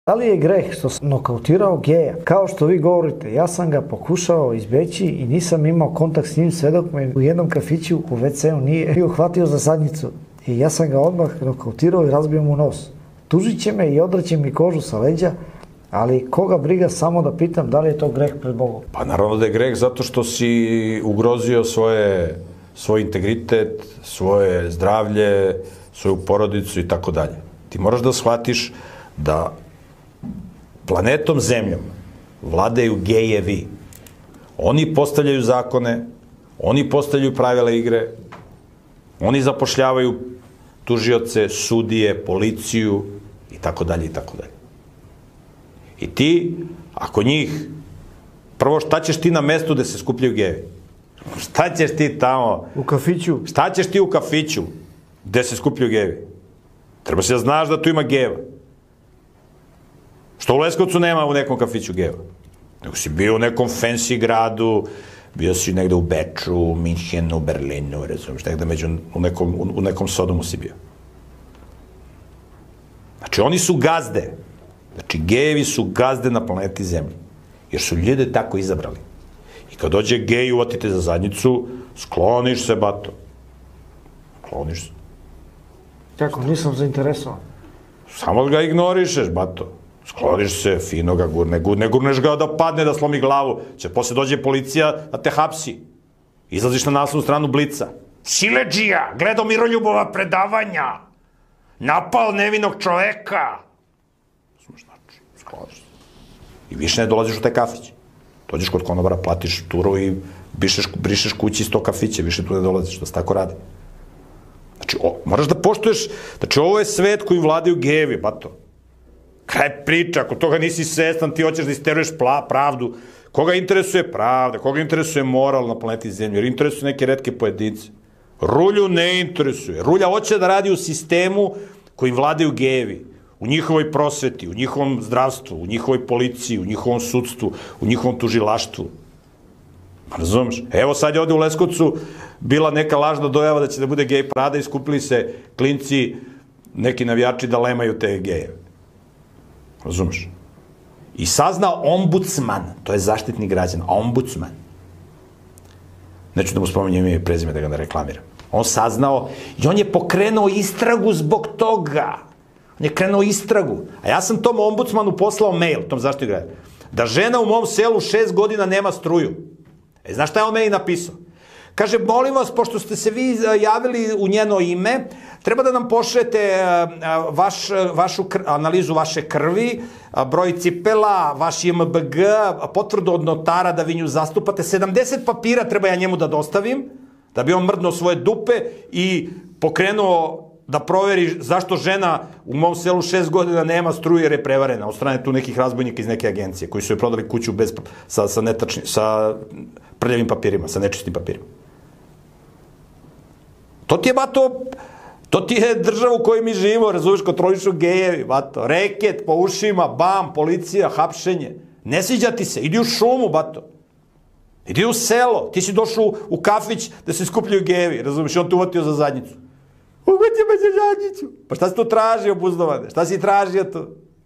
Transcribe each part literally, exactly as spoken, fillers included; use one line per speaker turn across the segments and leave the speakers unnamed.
Da li je greh što sam nokautirao geja? Kao što vi govorite, ja sam ga pokušao izbeći i nisam imao kontakt s njim sve dok me u jednom kafiću u ve ce u nije bio hvatio za zadnjicu. I ja sam ga odmah nokautirao i razbio mu nos. Tužit će me i odraće mi kožu sa leđa, ali koga briga, samo da pitam da li je to greh pred Bogom?
Pa naravno da je greh zato što si ugrozio svoje, svoj integritet, svoje zdravlje, svoju porodicu i tako dalje. Ti moraš da shvatiš da planetom Zemljom vladaju gejevi. Oni postavljaju zakone, oni postavljaju pravila igre, oni zapošljavaju tužioce, sudije, policiju i tako dalje i tako dalje. I ti, ako njih, prvo šta ćeš ti na mestu gde se skupljaju gejevi? Šta ćeš ti tamo?
U kafiću.
Šta ćeš ti u kafiću gde se skupljaju gejevi? Treba se da znaš da tu ima gejeva. Što u Leskovcu nema u nekom kafiću gejeva? Nego si bio u nekom fancy gradu, bio si negde u Beču, u Minhenu, u Berlinu, razumiješ, negde među, u nekom, u nekom Sodomu si bio. Znači, oni su gazde. Znači, gejevi su gazde na planeti Zemlji. Jer su ljude tako izabrali. I kad dođe gej i uvati te za zadnjicu, skloniš se, bato. Skloniš se.
Kako, nisam zainteresovan.
Samo ga ignorišeš, bato. Skloniš se, fino ga gurne, ne gurneš ga da padne, da slomi glavu. Će posle dođe policija da te hapsi. Izlaziš na naslovnu stranu Blica. Siledžija, gledao Miroljubova predavanja. Napal nevinog čoveka. Znači, skloniš se. I više ne dolaziš u taj kafić. Dođeš kod konobara, platiš turu i brišeš, brišeš kući iz tog kafića, više tu ne dolaziš, da se tako radi. Znači, o, moraš da poštuješ, znači, ovo je svet koji vladaju gejevi, bato. Kraj priča, ako toga nisi svestan, ti hoćeš da isteruješ pravdu. Koga interesuje pravda, koga interesuje moral na planeti Zemlji, jer interesuje neke retke pojedince. Rulju ne interesuje. Rulja hoće da radi u sistemu kojim vladaju gejevi, u njihovoj prosveti, u njihovom zdravstvu, u njihovoj policiji, u njihovom sudstvu, u njihovom tužilaštvu. Razumeš? Evo sad je ovde u Leskovcu bila neka lažna dojava da će da bude gej parada i skupili se klinci, neki navijači da lemaju te gejeve. Razumeš? I sazna ombudsman, to je zaštitnik građana, ombudsman. Neću da mu spominjem ime i prezime, da ga ne reklamiram. On saznao i on je pokrenuo istragu zbog toga. On je krenuo istragu. A ja sam tom ombudsmanu poslao mail, tom zaštitniku građana, da žena u mom selu šest godina nema struju. E, znaš šta je on meni napisao? Kaže, molim vas, pošto ste se vi javili u njeno ime, treba da nam pošljete vaš, vašu analizu vaše krvi, broj cipela, vaš i em be ge, potvrdu od notara da vi nju zastupate. sedamdeset papira treba ja njemu da dostavim, da bi on mrdnuo svoje dupe i pokrenuo da proveri zašto žena u mom selu šest godina nema struje jer je prevarena od strane tu nekih razbojnika iz neke agencije koji su joj prodali kuću bez, sa, sa, netačni, sa prljavim papirima, sa nečistim papirima. To ti je, bato, to ti je država u kojoj mi živimo, razumiješ, kontrolišu gejevi, bato, reket po ušima, bam, policija, hapšenje. Ne sviđa ti se, idi u šumu, bato. Idi u selo, ti si došao u kafić da se skupljaju gejevi, razumiješ, on te uvatio za zadnjicu. Uvatio me za zadnjicu. Pa šta si tu tražio, buzdovane? Šta si tražio tu?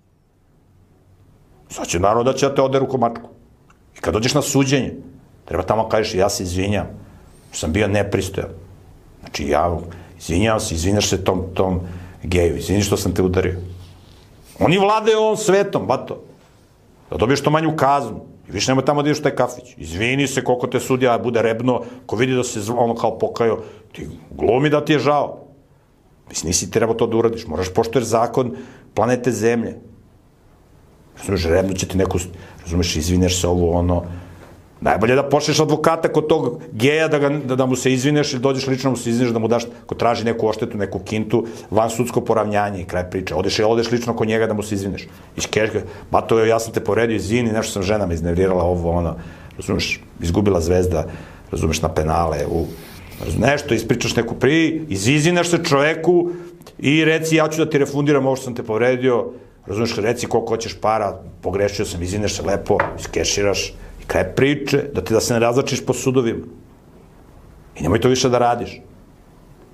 Sad će naravno da će da te ode rukomačku. I kad dođeš na suđenje, treba tamo kažeš, ja se izvinjam, što sam bio nepristojan. Znači, ja izvinjam se, izvinjaš se tom, tom geju, izvini što sam te udario. Oni vladaju ovom svetom, bato. Da dobiješ to manju kaznu. I više nemoj tamo da ideš u taj kafić. Izvini se koliko te sudija bude rebno, ko vidi da se ono kao pokajao, ti glumi da ti je žao. Mislim, nisi trebao to da uradiš. Moraš poštoješ zakon planete Zemlje. Razumeš, rebno će ti neku, razumeš, izvineš se ovo, ono. Najbolje da pošleš advokata kod tog geja da, ga, da, da mu se izvineš ili dođeš lično mu se izvineš da mu daš, ko traži neku oštetu, neku kintu, van sudsko poravnjanje i kraj priče. Odeš, odeš lično kod njega da mu se izvineš. Iškeš ga, bato, ja sam te povredio, izvini, nešto sam žena me iznevrirala, ovo, ono, razumeš, izgubila zvezda, razumeš, na penale, u, nešto, ispričaš neku pri, izvineš se čoveku i reci, ja ću da ti refundiram ovo što sam te povredio, razumeš, reci koliko hoćeš para, pogrešio sam, izvineš se lepo, iskeširaš, kraj priče, da ti da se ne razlačiš po sudovima. I nemoj to više da radiš.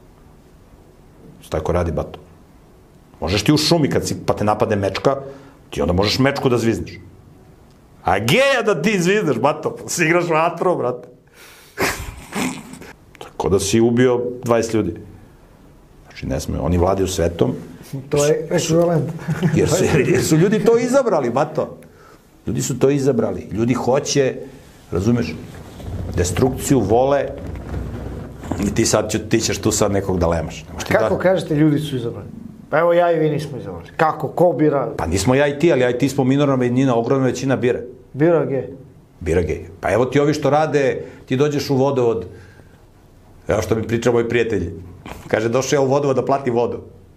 Što tako radi, bato? Možeš ti u šumi, kad si, pa te napade mečka, Ti onda možeš mečku da zvizneš. A geja da ti zvizneš, bato, si igraš vatro, brate. Tako da si ubio dvadeset ljudi. Znači, ne sme, oni vladaju svetom.
To je ekvivalent.
Jer su, jer su ljudi to izabrali, bato. Ljudi su to izabrali. Ljudi hoće, razumeš, destrukciju, vole, i ti sad, ti ćeš tu sad nekog da lemaš.
Kako kažete ljudi su izabrali? Pa evo ja i vi nismo izabrali. Kako? Ko bira?
Pa nismo ja i ti, ali ja i ti smo minorna većina, ogromna većina bira.
Bira gej.
Bira gej. Pa evo ti ovi što rade, ti dođeš u vodovod, evo što mi priča moj prijatelj, kaže došao ja u vodovod da plati vodu.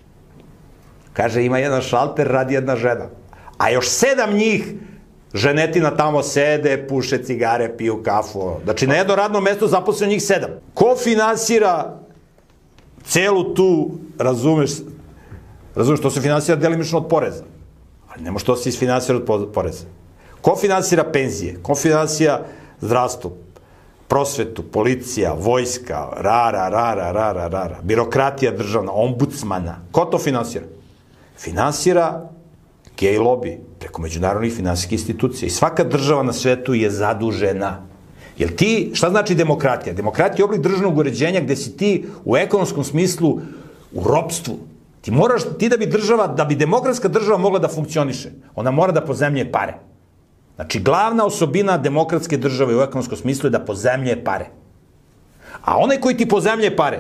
Kaže ima jedan šalter, radi jedna žena. A još sedam njih ženetina tamo sede, puše cigare, piju kafu. Znači na jedno radno mesto zaposleno njih sedam. Ko finansira celu tu, razumeš, razumeš, to se finansira delimično od poreza. Ali ne može to se isfinansira od poreza. Ko finansira penzije? Ko finansira zdravstvo, prosvetu, policija, vojska, rara, rara, rara, rara, birokratija državna, ombudsmana? Ko to finansira? Finansira gej lobby preko međunarodnih finansijskih institucija. I svaka država na svetu je zadužena. Jer ti, šta znači demokratija? Demokratija je oblik državnog uređenja gde si ti u ekonomskom smislu u ropstvu. Ti moraš, ti da bi država, da bi demokratska država mogla da funkcioniše, ona mora da pozemlje pare. Znači, glavna osobina demokratske države u ekonomskom smislu je da pozemlje pare. A onaj koji ti pozemlje pare,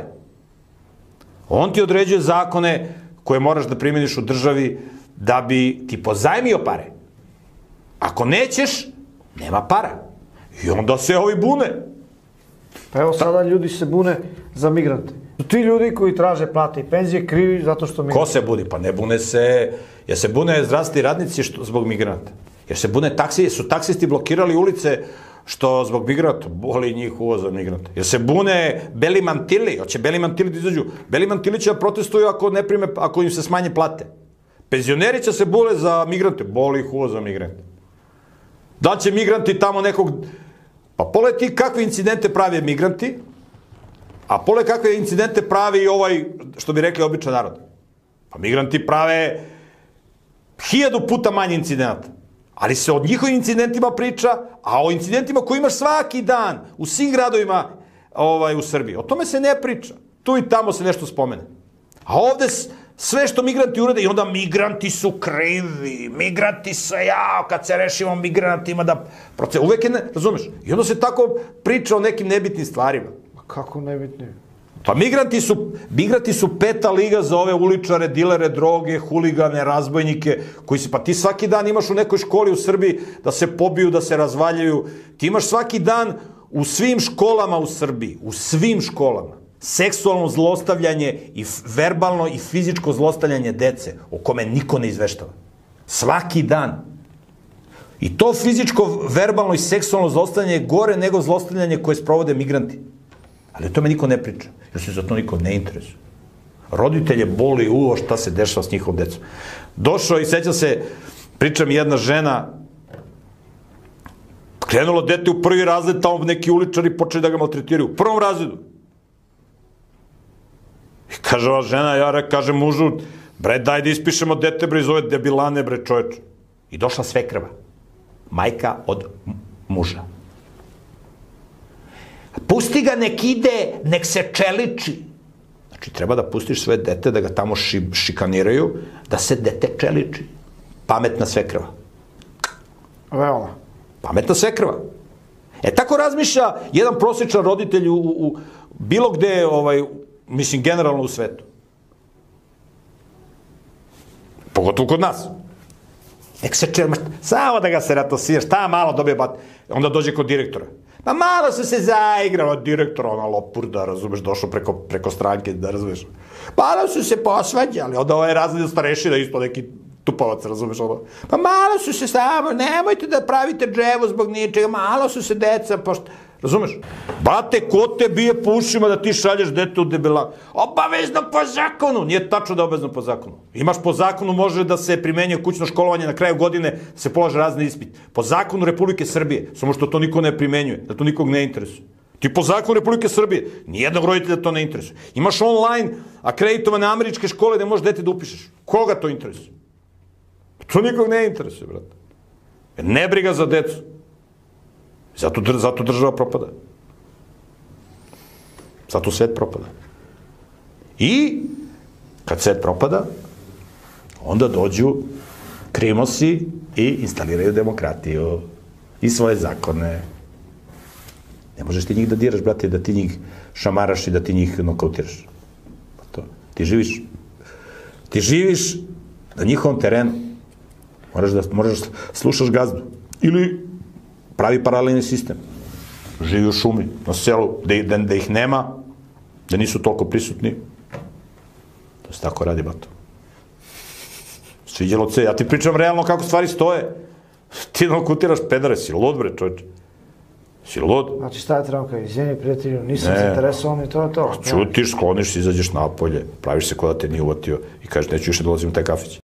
on ti određuje zakone koje moraš da primjeniš u državi da bi ti pozajmio pare. Ako nećeš, nema para. I onda se ovi bune.
Pa evo sada ljudi se bune za migrante. Ti ljudi koji traže plate i penzije krivi zato što migranti.
Ko se buni? Pa ne bune se, jer se bune zdravstveni radnici što, zbog migranta. Jer se bune taksi, su taksisti blokirali ulice što zbog migranta, boli njih uvoza migranta. Jer se bune beli mantili, hoće beli mantili da izađu. Beli mantili će da protestuju ako, ne prime, ako im se smanje plate. Penzioneri će se bule za migrante, boli ih uvoza migranta. Da će migranti tamo nekog... Pa pole ti kakve incidente pravi migranti, a pole kakve incidente pravi i ovaj, što bi rekli, običan narod. Pa migranti prave hiljadu puta manje incidenta. Ali se od njihovim incidentima priča, a o incidentima koji imaš svaki dan u svim gradovima ovaj, u Srbiji. O tome se ne priča. Tu i tamo se nešto spomene. A ovde sve što migranti urade, i onda migranti su krivi, migranti su, jao, kad se rešimo migrantima da... Proces, uvek je ne, razumeš? I onda se tako priča o nekim nebitnim stvarima.
Kako nebitnim?
Pa migranti su, migranti su peta liga za ove uličare, dilere, droge, huligane, razbojnike, koji se, pa ti svaki dan imaš u nekoj školi u Srbiji da se pobiju, da se razvaljaju. Ti imaš svaki dan u svim školama u Srbiji, u svim školama, seksualno zlostavljanje i verbalno i fizičko zlostavljanje dece, o kome niko ne izveštava. Svaki dan. I to fizičko, verbalno i seksualno zlostavljanje je gore nego zlostavljanje koje sprovode migranti. Ali o tome niko ne priča, jer se za to niko ne interesuje. Roditelje boli uvo šta se dešava s njihovom decom. Došao i seća se, priča mi jedna žena, krenulo dete u prvi razred, tamo neki uličari počeli da ga maltretiraju. U prvom razredu. I kaže ova žena, ja re, kaže mužu, bre, daj da ispišemo dete, bre, iz ove debilane, bre, čoveče. I došla svekrva, majka od muža. Pusti ga, nek ide, nek se čeliči. Znači, treba da pustiš svoje dete, da ga tamo ši, šikaniraju, da se dete čeliči. Pametna svekrva.
Veoma.
Pametna svekrva. E, tako razmišlja jedan prosječan roditelj u, u bilo gde, ovaj, mislim, generalno u svetu. Pogotovo kod nas. Nek se čeliči, samo da ga se ratosije, šta malo dobije bat, onda dođe kod direktora. Pa malo su se zaigrao direktor, ona lopurda, razumeš, došao preko, preko stranke, da razumeš. Malo su se posvađali, onda ovaj razred starešina, isto neki tupavac, razumeš, ono. Pa malo su se samo, nemojte da pravite dževo zbog ničega, malo su se deca, pošto... Razumeš? Bate, ko te bije po ušima da ti šalješ dete u debela? Obavezno po zakonu! Nije tačno da je obavezno po zakonu. Imaš po zakonu, može da se primenjuje kućno školovanje, na kraju godine se polaže razni ispit. Po zakonu Republike Srbije, samo što to niko ne primenjuje, da to nikog ne interesuje. Ti po zakonu Republike Srbije, nijednog roditelja to ne interesuje. Imaš online akreditovane američke škole gde možeš dete da upišeš. Koga to interesuje? To nikog ne interesuje, brate. Jer ne briga za decu. Zato, zato država propada. Zato svet propada. I kad svet propada, onda dođu krimosi i instaliraju demokratiju i svoje zakone. Ne možeš ti njih da diraš, brate, da ti njih šamaraš i da ti njih nokautiraš. To. Ti živiš ti živiš na njihovom terenu. Moraš da moraš slušaš gazdu. Ili pravi paralelni sistem. Živi u šumi, na selu, da, da, da ih nema, da nisu toliko prisutni. To se tako radi, bato. Sviđalo se, ja ti pričam realno kako stvari stoje. Ti nokutiraš pedare, si lud, bre, čovječe. Si lud.
Znači šta je trebao kao, izvini prijatelju, nisam se interesovan i to je to.
Čutiš, skloniš se, izađeš napolje, praviš se ko da te nije uvatio i kažeš neću više dolazim u taj kafić.